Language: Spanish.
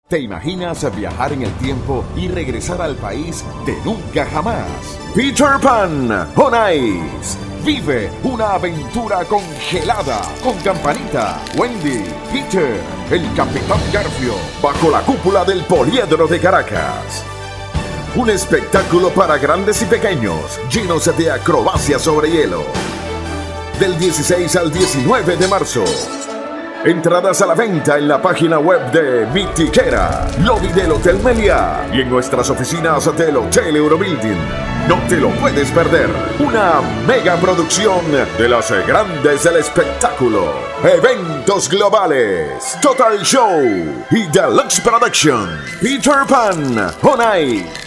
¿Te imaginas viajar en el tiempo y regresar al país de nunca jamás? Peter Pan on Ice. Vive una aventura congelada con Campanita, Wendy, Peter, el Capitán Garfio, bajo la cúpula del Poliedro de Caracas. Un espectáculo para grandes y pequeños, llenos de acrobacia sobre hielo. Del 16 al 19 de marzo. Entradas a la venta en la página web de Mi Tiquera, lobby del Hotel Meliá y en nuestras oficinas del Hotel Eurobuilding. No te lo puedes perder. Una mega producción de las grandes del espectáculo. Eventos globales, Total Show y Deluxe Production. Peter Pan on Ice.